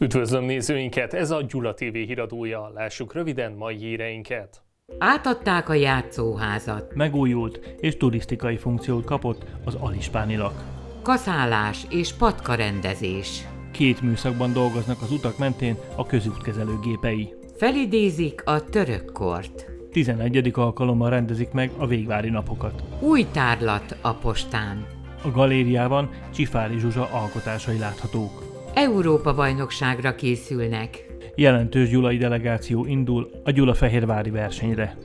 Üdvözlöm nézőinket, ez a Gyula TV híradója. Lássuk röviden mai híreinket. Átadták a játszóházat. Megújult és turisztikai funkciót kapott az Alispánilak. Kaszálás és patkarendezés. 2 műszakban dolgoznak az utak mentén a közútkezelő gépei. Felidézik a török kort. 11. alkalommal rendezik meg a végvári napokat. Új tárlat a postán. A galériában Csifári Zsuzsa alkotásai láthatók. Európa-bajnokságra készülnek. Jelentős gyulai delegáció indul a gyulafehérvári versenyre.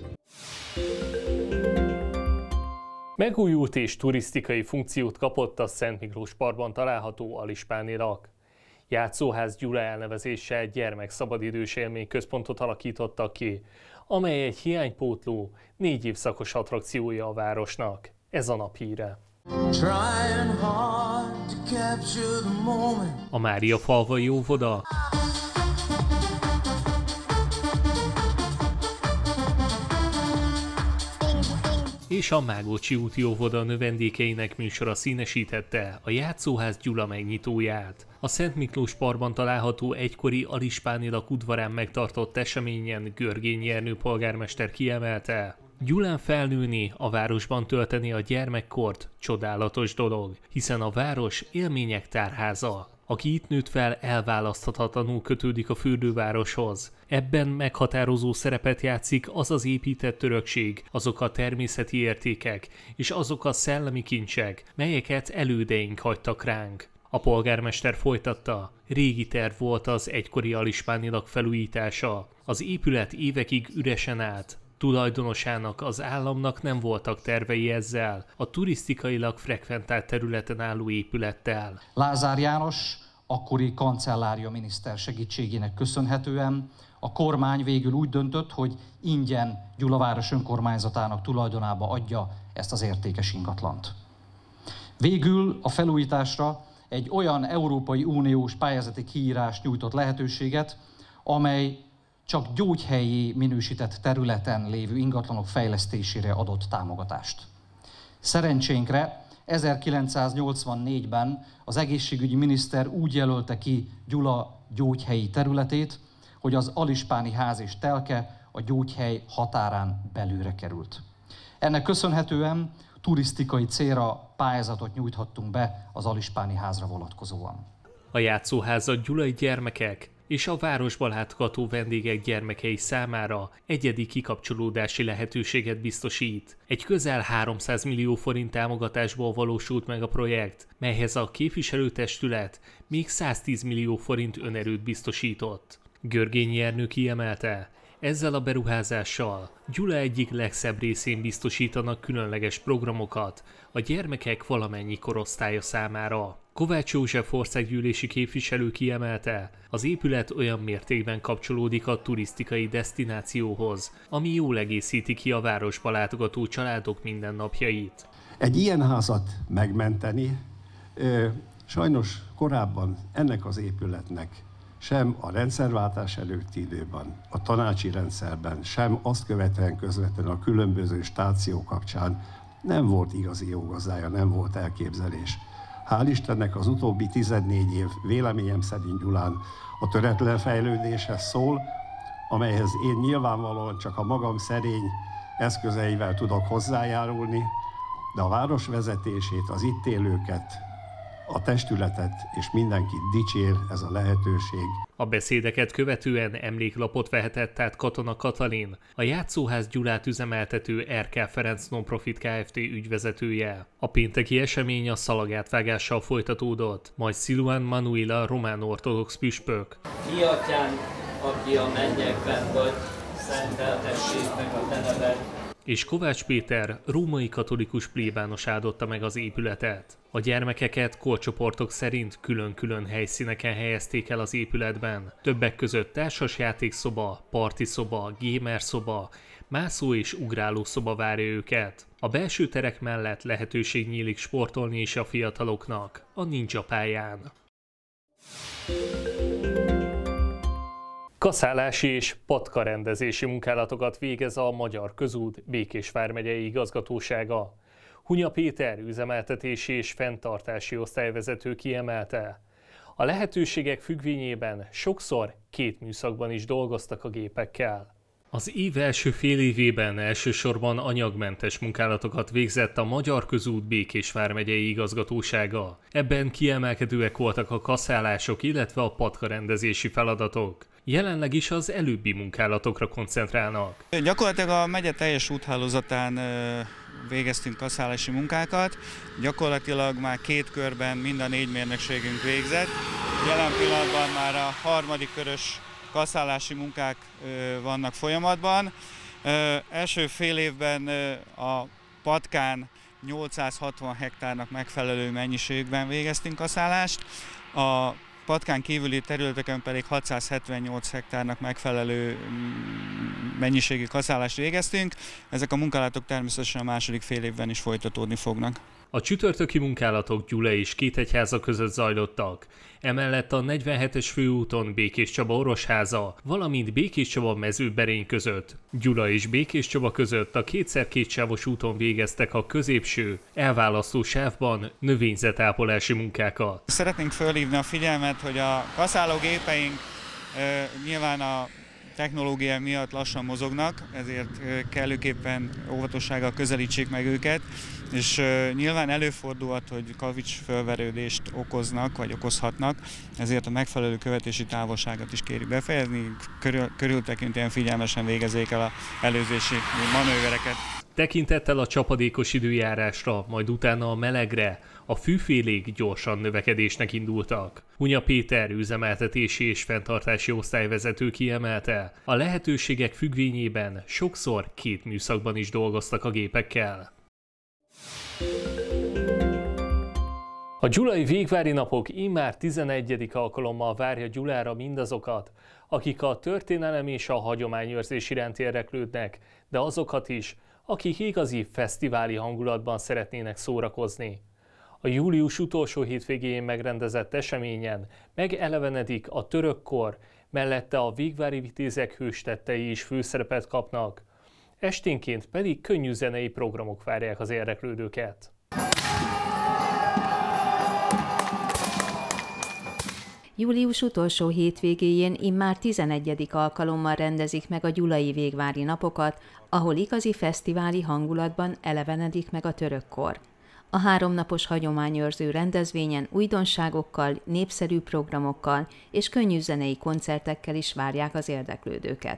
Megújult és turisztikai funkciót kapott a Szent Miklós Parkban található Alispáni rak. Játszóház Gyula elnevezéssel gyermekszabadidős élményközpontot alakítottak ki, amely egy hiánypótló, 4 évszakos attrakciója a városnak. Ez a nap híre. A Mária falvai óvoda, és a Mágócsi úti óvoda növendékeinek műsora színesítette a Játszóház Gyula megnyitóját. A Szent Miklós Parkban található egykori Alispánilak udvarán megtartott eseményen Görgényi Ernő polgármester kiemelte: Gyulán felnőni, a városban tölteni a gyermekkort csodálatos dolog, hiszen a város élmények tárháza. Aki itt nőtt fel, elválaszthatatlanul kötődik a fürdővároshoz. Ebben meghatározó szerepet játszik az az épített örökség, azok a természeti értékek és azok a szellemi kincsek, melyeket elődeink hagytak ránk. A polgármester folytatta, régi terv volt az egykori Alispánilak felújítása. Az épület évekig üresen állt. Tulajdonosának, az államnak nem voltak tervei ezzel, a turisztikailag frekventált területen álló épülettel. Lázár János, akkori kancellária miniszter segítségének köszönhetően a kormány végül úgy döntött, hogy ingyen Gyulaváros önkormányzatának tulajdonába adja ezt az értékes ingatlant. Végül a felújításra egy olyan Európai Uniós pályázati kiírás nyújtott lehetőséget, amely csak gyógyhelyi minősített területen lévő ingatlanok fejlesztésére adott támogatást. Szerencsénkre 1984-ben az egészségügyi miniszter úgy jelölte ki Gyula gyógyhelyi területét, hogy az Alispáni ház és telke a gyógyhely határán belülre került. Ennek köszönhetően turisztikai célra pályázatot nyújthattunk be az Alispáni házra vonatkozóan. A játszóházat gyulai gyermekek és a városba látogató vendégek gyermekei számára egyedi kikapcsolódási lehetőséget biztosít. Egy közel 300 millió forint támogatásból valósult meg a projekt, melyhez a képviselőtestület még 110 millió forint önerőt biztosított. Görgényi Ernő kiemelte, ezzel a beruházással Gyula egyik legszebb részén biztosítanak különleges programokat a gyermekek valamennyi korosztálya számára. Kovács József országgyűlési képviselő kiemelte, az épület olyan mértékben kapcsolódik a turisztikai desztinációhoz, ami jól egészíti ki a városba látogató családok mindennapjait. Egy ilyen házat megmenteni, sajnos korábban ennek az épületnek sem a rendszerváltás előtti időben, a tanácsi rendszerben, sem azt követően közvetlenül a különböző stációk kapcsán nem volt igazi jó gazdája, nem volt elképzelés. Hál' Istennek az utóbbi 14 év véleményem szerint Gyulán a töretlen fejlődéshez szól, amelyhez én nyilvánvalóan csak a magam szerény eszközeivel tudok hozzájárulni, de a város vezetését, az itt élőket, a testületet és mindenkit dicsér ez a lehetőség. A beszédeket követően emléklapot vehetett át Katona Katalin, a Játszóház Gyulát üzemeltető RK Ferenc Nonprofit Kft. Ügyvezetője. A pénteki esemény a szalagátvágással folytatódott, majd Siluan Manuela román ortodox püspök. Mi atyánk, aki a mennyekben vagy, szenteltessék meg a te neved. És Kovács Péter római katolikus plébános áldotta meg az épületet. A gyermekeket korcsoportok szerint külön-külön helyszíneken helyezték el az épületben. Többek között társasjátékszoba, partiszoba, gamerszoba, mászó és ugráló szoba várja őket. A belső terek mellett lehetőség nyílik sportolni is a fiataloknak a Ninja pályán. Kaszálási és patkarendezési munkálatokat végez a Magyar Közút Békés vármegyei igazgatósága. Hunya Péter üzemeltetési és fenntartási osztályvezető kiemelte, A lehetőségek függvényében sokszor 2 műszakban is dolgoztak a gépekkel. Az év első fél évében elsősorban anyagmentes munkálatokat végzett a Magyar Közút Békés vármegyei igazgatósága. Ebben kiemelkedőek voltak a kaszálások, illetve a patkarendezési feladatok. Jelenleg is az előbbi munkálatokra koncentrálnak. Gyakorlatilag a megye teljes úthálózatán végeztünk kaszálási munkákat. Gyakorlatilag már 2 körben mind a 4 mérnökségünk végzett. Jelen pillanatban már a 3. körös kaszálási munkák vannak folyamatban. Első fél évben a patkán 860 hektárnak megfelelő mennyiségben végeztünk kaszálást, a patkán kívüli területeken pedig 678 hektárnak megfelelő mennyiségű kaszálást végeztünk. Ezek a munkálatok természetesen a második fél évben is folytatódni fognak. A csütörtöki munkálatok Gyula és Kétegyháza között zajlottak. Emellett a 47-es főúton Békéscsaba-Orosháza, valamint Békéscsaba-Mezőberény között. Gyula és Békéscsaba között a 2x2 sávos úton végeztek a középső, elválasztó sávban növényzetápolási munkákat. Szeretnénk fölhívni a figyelmet, hogy a kaszálógépeink nyilván a technológia miatt lassan mozognak, ezért kellőképpen óvatossággal közelítsék meg őket, és nyilván előfordulhat, hogy kavics fölverődést okoznak, vagy okozhatnak, ezért a megfelelő követési távolságot is kérjük befejezni, körültekintően figyelmesen végezzék el az előzési manővereket. Tekintettel a csapadékos időjárásra, majd utána a melegre, a fűfélék gyorsan növekedésnek indultak. Hunya Péter üzemeltetési és fenntartási osztályvezető kiemelte, a lehetőségek függvényében sokszor 2 műszakban is dolgoztak a gépekkel. A gyulai végvári napok immár 11. alkalommal várja Gyulára mindazokat, akik a történelem és a hagyományőrzés iránt érdeklődnek, de azokat is, akik igazi fesztiváli hangulatban szeretnének szórakozni. A július utolsó hétvégén megrendezett eseményen megelevenedik a török kor, mellette a végvári vitézek hőstettei is főszerepet kapnak. Esténként pedig könnyű zenei programok várják az érdeklődőket. Július utolsó hétvégéjén immár 11. alkalommal rendezik meg a gyulai végvári napokat, ahol igazi fesztiváli hangulatban elevenedik meg a török kor. A 3 napos hagyományőrző rendezvényen újdonságokkal, népszerű programokkal és könnyű zenei koncertekkel is várják az érdeklődőket.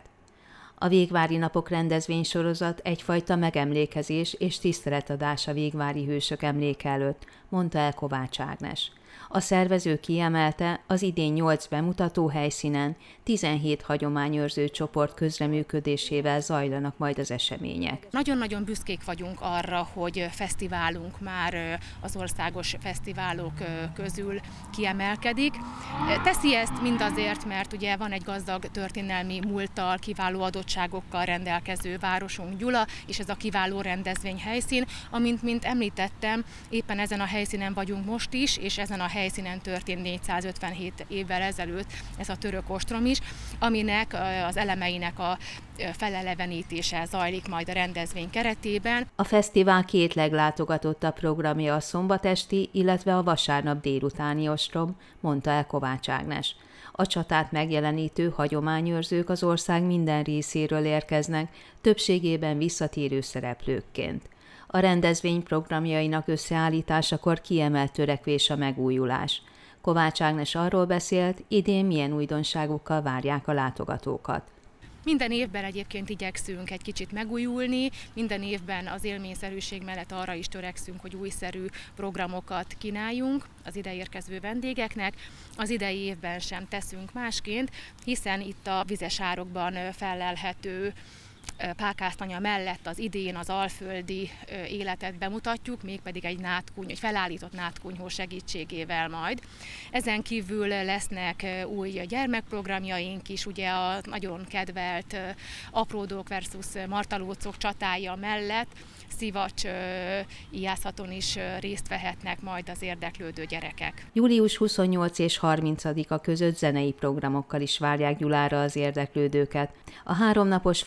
A végvári napok rendezvénysorozat egyfajta megemlékezés és tiszteletadás a végvári hősök emléke előtt, mondta el Kovács Ágnes. A szervező kiemelte, az idén 8 bemutató helyszínen 17 hagyományőrző csoport közreműködésével zajlanak majd az események. Nagyon-nagyon büszkék vagyunk arra, hogy fesztiválunk már az országos fesztiválok közül kiemelkedik. Teszi ezt mindazért, mert ugye van egy gazdag történelmi múlttal, kiváló adottságokkal rendelkező városunk Gyula, és ez a kiváló rendezvényhelyszín, amint említettem, éppen ezen a helyszínen vagyunk most is, és ezen a helyszínen történt 457 évvel ezelőtt ez a török ostrom is, aminek az elemeinek a felelevenítése zajlik majd a rendezvény keretében. A fesztivál 2 leglátogatottabb programja a szombatesti, illetve a vasárnap délutáni ostrom, mondta el Kovács Ágnes. A csatát megjelenítő hagyományőrzők az ország minden részéről érkeznek, többségében visszatérő szereplőkként. A rendezvény programjainak összeállításakor kiemelt törekvés a megújulás. Kovács Ágnes arról beszélt, idén milyen újdonságokkal várják a látogatókat. Minden évben egyébként igyekszünk egy kicsit megújulni, minden évben az élményszerűség mellett arra is törekszünk, hogy újszerű programokat kínáljunk az ide érkező vendégeknek. Az idei évben sem teszünk másként, hiszen itt a vizesárokban fellelhető pákásztanya mellett az idén az alföldi életet bemutatjuk, mégpedig egy felállított nátkunyhó segítségével majd. Ezen kívül lesznek új gyermekprogramjaink is, ugye a nagyon kedvelt Apródók versus Martalócok csatája mellett szivacs íjászhaton is részt vehetnek majd az érdeklődő gyerekek. Július 28 és 30-a között zenei programokkal is várják Gyulára az érdeklődőket. A 3 napos fesztivál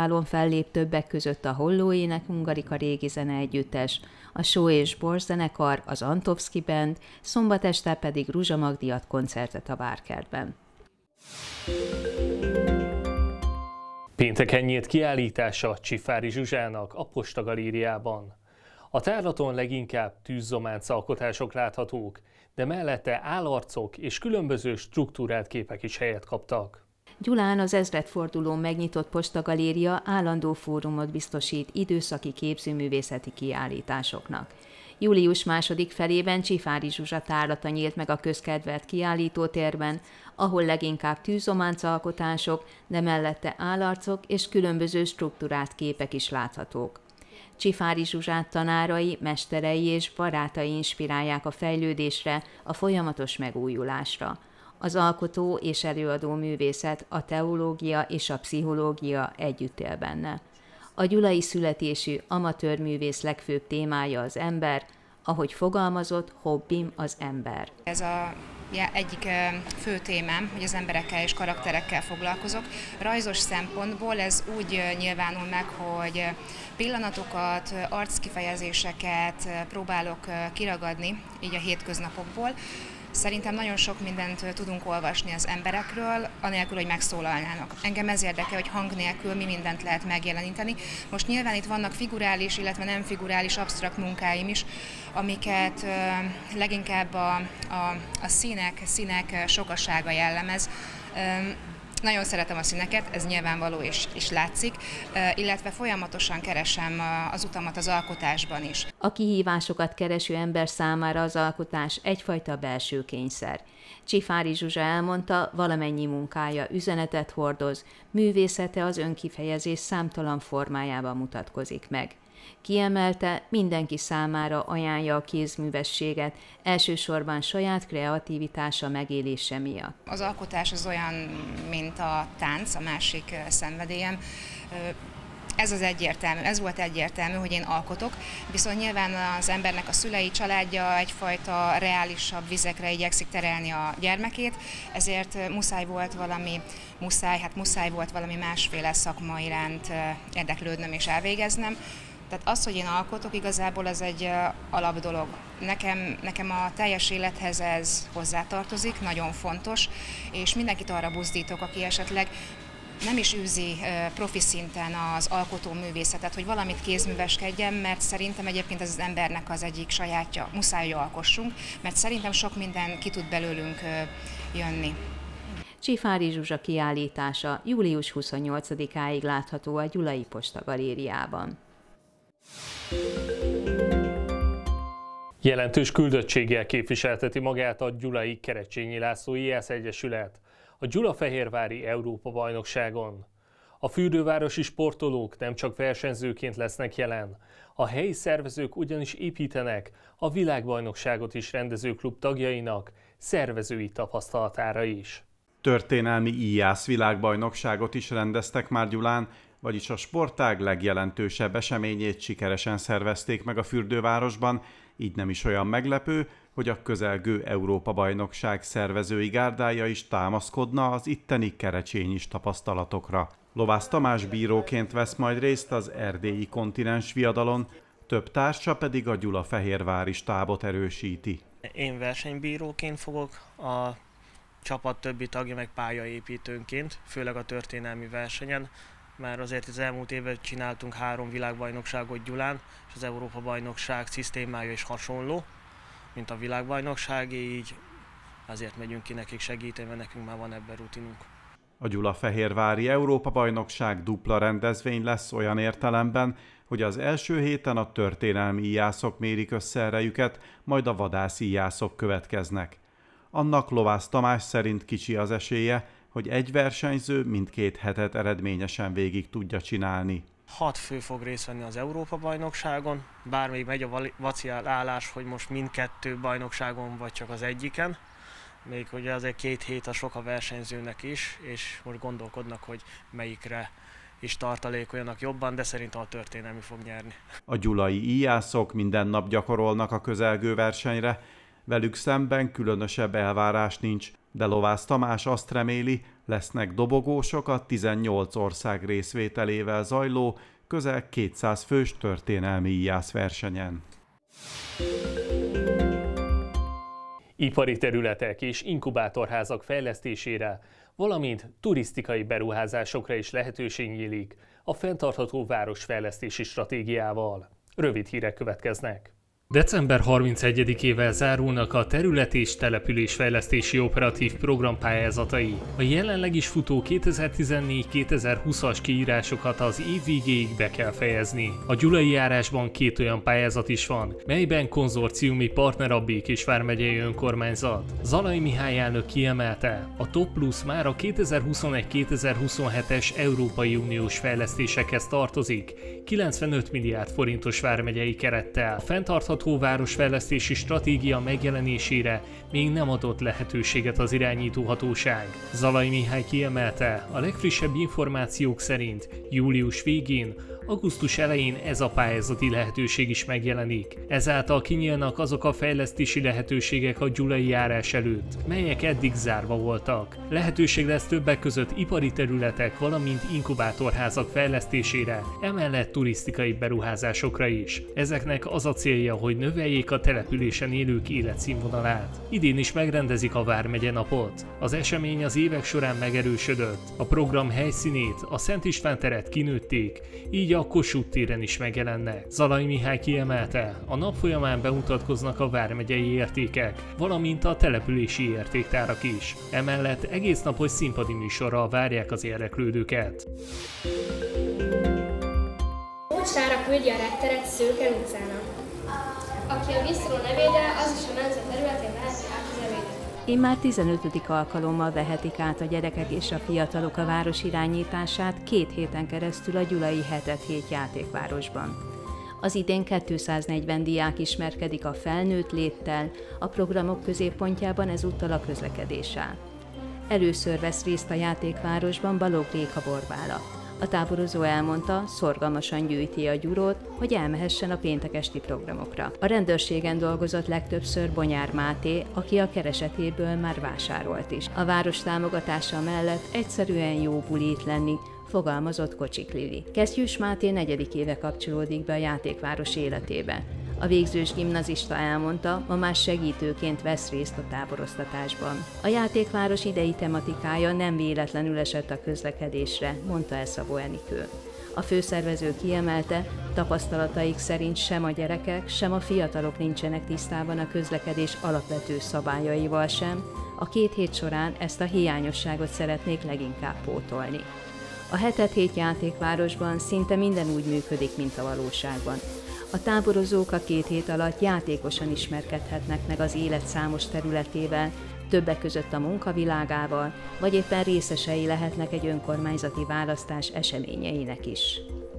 fesztiválon fellép többek között a Holló Ének Hungarika régi zeneegyüttes, a Só és Bors zenekar, az Antovszki Band, szombat este pedig Ruzsa Magdi ad koncertet a Várkertben. Pénteken nyílt kiállítása Csifáry Zsuzsának a Posta Galériában. A tárlaton leginkább tűzzománc alkotások láthatók, de mellette állarcok és különböző struktúrált képek is helyet kaptak. Gyulán az ezredfordulón megnyitott Posta Galéria állandó fórumot biztosít időszaki képzőművészeti kiállításoknak. Július második felében Csifáry Zsuzsa tárlata nyílt meg a közkedvelt kiállítótérben, ahol leginkább tűzzománc alkotások, de mellette állarcok és különböző struktúrált képek is láthatók. Csifáry Zsuzsát tanárai, mesterei és barátai inspirálják a fejlődésre, a folyamatos megújulásra. Az alkotó és előadó művészet, a teológia és a pszichológia együtt él benne. A gyulai születésű amatőr művész legfőbb témája az ember, ahogy fogalmazott, hobbim az ember. Ez egyik fő témám, hogy az emberekkel és karakterekkel foglalkozok. Rajzos szempontból ez úgy nyilvánul meg, hogy pillanatokat, arckifejezéseket próbálok kiragadni így a hétköznapokból. Szerintem nagyon sok mindent tudunk olvasni az emberekről, anélkül, hogy megszólalnának. Engem ez érdekel, hogy hang nélkül mi mindent lehet megjeleníteni. Most nyilván itt vannak figurális, illetve nem figurális, absztrakt munkáim is, amiket leginkább a színek sokasága jellemez. Nagyon szeretem a színeket, ez nyilvánvaló és látszik, illetve folyamatosan keresem az utamat az alkotásban is. A kihívásokat kereső ember számára az alkotás egyfajta belső kényszer. Csifáry Zsuzsa elmondta, valamennyi munkája üzenetet hordoz, művészete az önkifejezés számtalan formájában mutatkozik meg. Kiemelte, mindenki számára ajánlja a kézművességet, elsősorban saját kreativitása megélése miatt. Az alkotás az olyan, mint a tánc, a másik szenvedélyem. Ez volt egyértelmű, hogy én alkotok, viszont nyilván az embernek a szülei, családja egyfajta reálisabb vizekre igyekszik terelni a gyermekét, ezért muszáj volt valami másféle szakma iránt érdeklődnöm és elvégeznem. Tehát az, hogy én alkotok, igazából az egy alapdolog. Nekem a teljes élethez ez hozzátartozik, nagyon fontos, és mindenkit arra buzdítok, aki esetleg nem is űzi profi szinten az alkotó művészetet, hogy valamit kézműveskedjen, mert szerintem egyébként ez az embernek az egyik sajátja, muszáj, hogy alkossunk, mert szerintem sok minden ki tud belőlünk jönni. Csifáry Zsuzsa kiállítása július 28-áig látható a Gyulai Posta Galériában. Jelentős küldöttséggel képviselteti magát a Gyulai Kerecsényi László Ijász Egyesület a Gyulafehérvári Európa-bajnokságon. A fürdővárosi sportolók nem csak versenyzőként lesznek jelen, a helyi szervezők ugyanis építenek a világbajnokságot is rendező klub tagjainak szervezői tapasztalatára is. Történelmi Ijász világbajnokságot is rendeztek már Gyulán, vagyis a sportág legjelentősebb eseményét sikeresen szervezték meg a fürdővárosban, így nem is olyan meglepő, hogy a közelgő Európa-bajnokság szervezői gárdája is támaszkodna az itteni kerecsényis tapasztalatokra. Lovász Tamás bíróként vesz majd részt az erdélyi kontinens viadalon, több társa pedig a gyulafehérvári stábot erősíti. Én versenybíróként fogok, a csapat többi tagja meg pályaépítőnként, főleg a történelmi versenyen, mert azért az elmúlt évben csináltunk 3 világbajnokságot Gyulán, és az Európa-bajnokság szisztémája is hasonló, mint a világbajnokság, így azért megyünk ki nekik segíteni, mert nekünk már van ebben rutinunk. A gyulafehérvári Európa-bajnokság dupla rendezvény lesz olyan értelemben, hogy az első héten a történelmi ijászok mérik össze erejüket, majd a vadászi ijászok következnek. Annak Lovász Tamás szerint kicsi az esélye, hogy egy versenyző mindkét hetet eredményesen végig tudja csinálni. 6 fő fog részt venni az Európa-bajnokságon, bár még megy a vacilálás, hogy most mindkettő bajnokságon vagy csak az egyiken. Még ugye azért 2 hét a sok a versenyzőnek is, és most gondolkodnak, hogy melyikre is tartalékoljanak jobban, de szerintem a történelmi fog nyerni. A gyulai ijászok minden nap gyakorolnak a közelgő versenyre, velük szemben különösebb elvárás nincs, de Lovász Tamás azt reméli, Lesznek dobogósok a 18 ország részvételével zajló, közel 200 fős történelmi íjászversenyen. Ipari területek és inkubátorházak fejlesztésére, valamint turisztikai beruházásokra is lehetőség nyílik a fenntartható városfejlesztési stratégiával. Rövid hírek következnek. December 31-ével zárulnak a terület- és településfejlesztési operatív program pályázatai. A jelenleg is futó 2014-2020-as kiírásokat az év végéig be kell fejezni. A gyulai járásban 2 olyan pályázat is van, melyben konzorciumi partner a Békés vármegyei önkormányzat. Zalai Mihály elnök kiemelte, a Top Plus már a 2021-2027-es Európai Uniós fejlesztésekhez tartozik, 95 milliárd forintos vármegyei kerettel. A fenntartható városfejlesztési stratégia megjelenésére még nem adott lehetőséget az irányító hatóság. Zalai Mihály kiemelte, a legfrissebb információk szerint július végén, augusztus elején ez a pályázati lehetőség is megjelenik. Ezáltal kinyílnak azok a fejlesztési lehetőségek a gyulai járás előtt, melyek eddig zárva voltak. Lehetőség lesz többek között ipari területek, valamint inkubátorházak fejlesztésére, emellett turisztikai beruházásokra is. Ezeknek az a célja, hogy növeljék a településen élők életszínvonalát. Idén is megrendezik a Vármegye napot. Az esemény az évek során megerősödött. A program helyszínét, a Szent István teret kinőtték, így a Kossuth téren is megjelennek. Zalai Mihály kiemelte, a nap folyamán bemutatkoznak a vármegyei értékek, valamint a települési értéktárak is. Emellett egész napos színpadi műsorral várják az érdeklődőket. Mocsára küldje a retteret Szőke Lucának. Aki a vízszoró ne véde, az is a nemzet területén veheti át az evédet. Immár 15. alkalommal vehetik át a gyerekek és a fiatalok a város irányítását 2 héten keresztül a gyulai Hetet Hét játékvárosban. Az idén 240 diák ismerkedik a felnőtt léttel, a programok középpontjában ezúttal a közlekedés áll. Először vesz részt a játékvárosban Balogh Réka Borbála. A táborozó elmondta, szorgalmasan gyűjti a gyurót, hogy elmehessen a péntek esti programokra. A rendőrségen dolgozott legtöbbször Bonyár Máté, aki a keresetéből már vásárolt is. A város támogatása mellett egyszerűen jó buli itt lenni, fogalmazott Kocsik Lili. Kesztyűs Máté 4. éve kapcsolódik be a játékváros életébe. A végzős gimnazista elmondta, ma már segítőként vesz részt a táboroztatásban. A játékváros idei tematikája nem véletlenül esett a közlekedésre, mondta el Szabó Enikő. A főszervező kiemelte, tapasztalataik szerint sem a gyerekek, sem a fiatalok nincsenek tisztában a közlekedés alapvető szabályaival sem. A 2 hét során ezt a hiányosságot szeretnék leginkább pótolni. A Hetet Hét játékvárosban szinte minden úgy működik, mint a valóságban. A táborozók a 2 hét alatt játékosan ismerkedhetnek meg az élet számos területével, többek között a munkavilágával, vagy éppen részesei lehetnek egy önkormányzati választás eseményeinek is.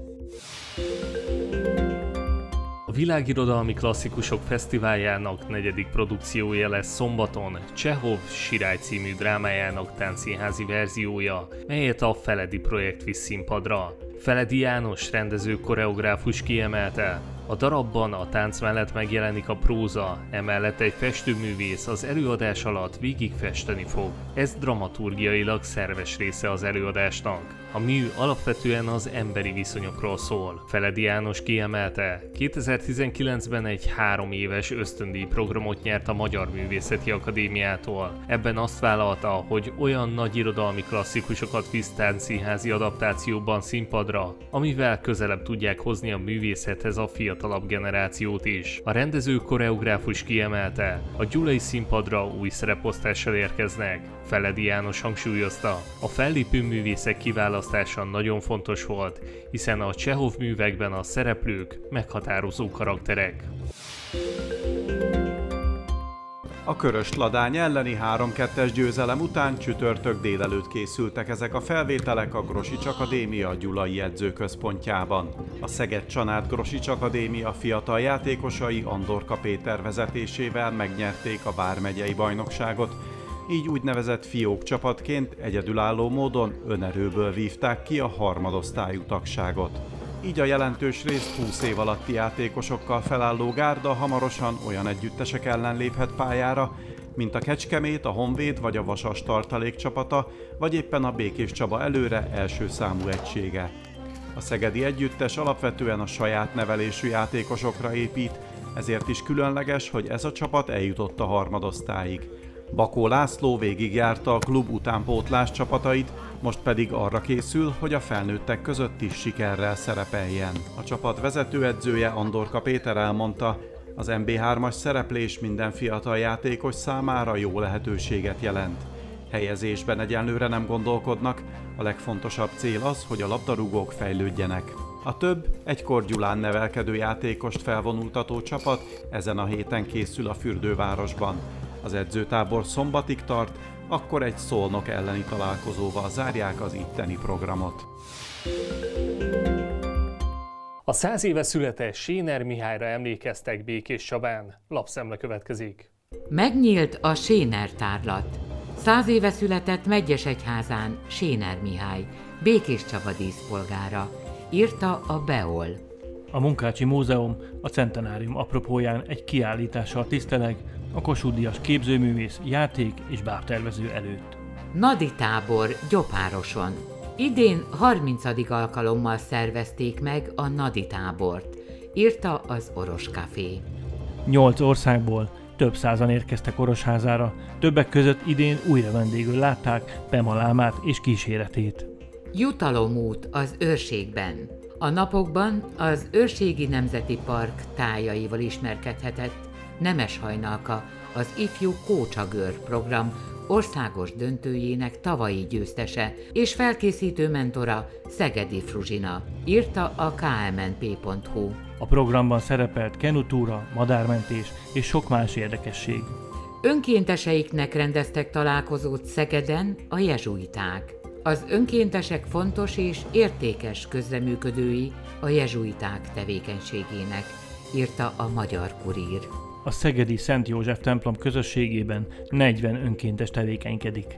A Világirodalmi Klasszikusok Fesztiváljának 4. produkciója lesz szombaton Csehov Sirály című drámájának táncszínházi verziója, melyet a Feledi projekt visz színpadra. Feledi János rendező-koreográfus kiemelte, a darabban a tánc mellett megjelenik a próza, emellett egy festőművész az előadás alatt végig festeni fog. Ez dramaturgiailag szerves része az előadásnak. A mű alapvetően az emberi viszonyokról szól. Feledi János kiemelte, 2019-ben egy 3 éves ösztöndíj programot nyert a Magyar Művészeti Akadémiától. Ebben azt vállalta, hogy olyan nagy irodalmi klasszikusokat visz táncszínházi adaptációban színpadra, amivel közelebb tudják hozni a művészethez a fiatalabb generációt is. A rendező-koreográfus kiemelte, a gyulai színpadra új szereposztással érkeznek. Feledi János hangsúlyozta, a fellépő művészek kiválasztása nagyon fontos volt, hiszen a Csehov művekben a szereplők meghatározó karakterek. A Körös-Ladány elleni 3-2-es győzelem után csütörtök délelőtt készültek ezek a felvételek a Grosics Akadémia gyulai edzőközpontjában. A Szeged-Csanád Grosics Akadémia fiatal játékosai Andorka Péter vezetésével megnyerték a vármegyei bajnokságot, így úgynevezett fiók csapatként egyedülálló módon önerőből vívták ki a harmadosztályú tagságot. Így a jelentős részt 20 év alatti játékosokkal felálló gárda hamarosan olyan együttesek ellen léphet pályára, mint a Kecskemét, a Honvéd vagy a Vasas tartalék csapata, vagy éppen a Békés Csaba előre első számú egysége. A szegedi együttes alapvetően a saját nevelésű játékosokra épít, ezért is különleges, hogy ez a csapat eljutott a harmadosztályig. Bakó László végigjárta a klub utánpótlás csapatait, most pedig arra készül, hogy a felnőttek között is sikerrel szerepeljen. A csapat vezetőedzője Andorka Péter elmondta, az MB3-as szereplés minden fiatal játékos számára jó lehetőséget jelent. Helyezésben egyenlőre nem gondolkodnak, a legfontosabb cél az, hogy a labdarúgók fejlődjenek. A több egykor Gyulán nevelkedő játékost felvonultató csapat ezen a héten készül a Fürdővárosban. Az edzőtábor szombatig tart, akkor egy Szolnok elleni találkozóval zárják az itteni programot. A 100 éve született Séner Mihályra emlékeztek Békéscsabán. Lapszemle következik. Megnyílt a Séner tárlat. 100 éve született Medgyesegyházán Séner Mihály, Békéscsaba díszpolgára, írta a Beol. A Munkácsi Múzeum a centenárium apropóján egy kiállítással tiszteleg a Kossuth-díjas képzőművész, játék és bábtervező előtt. Nadi tábor Gyopároson. Idén 30. alkalommal szervezték meg a Nadi tábort, írta az Oros Café. 8 országból több százan érkeztek Orosházára, többek között idén újra vendégül látták Pema lámát és kíséretét. Jutalomút az őrségben. A napokban az Őrségi Nemzeti Park tájaival ismerkedhetett Nemes Hajnalka, az ifjú Kócsagőr program országos döntőjének tavalyi győztese és felkészítő mentora Szegedi Fruzsina, írta a kmnp.hu. A programban szerepelt kenutúra, madármentés és sok más érdekesség. Önkénteseiknek rendeztek találkozót Szegeden a jezsuiták. Az önkéntesek fontos és értékes közreműködői a jezsuiták tevékenységének, írta a Magyar Kurír. A szegedi Szent József templom közösségében 40 önkéntes tevékenykedik.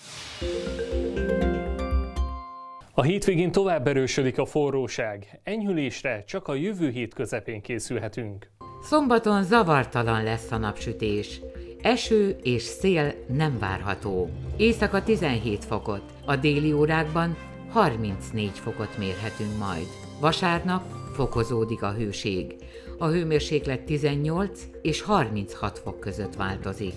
A hétvégén tovább erősödik a forróság. Enyhülésre csak a jövő hét közepén készülhetünk. Szombaton zavartalan lesz a napsütés. Eső és szél nem várható. Éjszaka 17 fokot, a déli órákban 34 fokot mérhetünk majd. Vasárnap fokozódik a hőség. A hőmérséklet 18 és 36 fok között változik.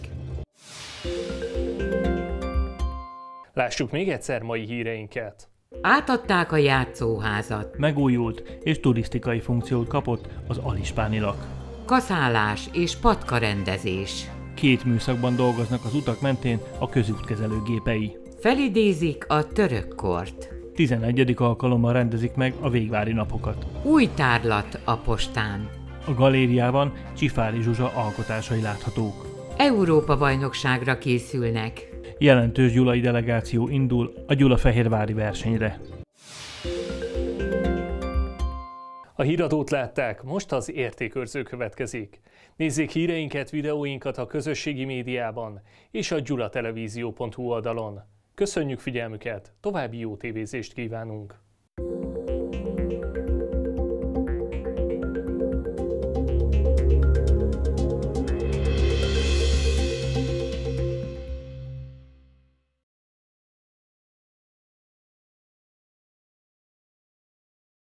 Lássuk még egyszer mai híreinket. Átadták a játszóházat. Megújult és turisztikai funkciót kapott az Alispánilak. Kaszálás és patkarendezés. 2 műszakban dolgoznak az utak mentén a közútkezelő gépei. Felidézik a török kort. 11. alkalommal rendezik meg a végvári napokat. Új tárlat a postán. A galériában Csifári Zsuzsa alkotásai láthatók. Európa-bajnokságra készülnek. Jelentős gyulai delegáció indul a gyulafehérvári versenyre. A híradót látták, most az értékőrző következik. Nézzék híreinket, videóinkat a közösségi médiában és a gyulatelevízió.hu oldalon. Köszönjük figyelmüket, további jó tévézést kívánunk!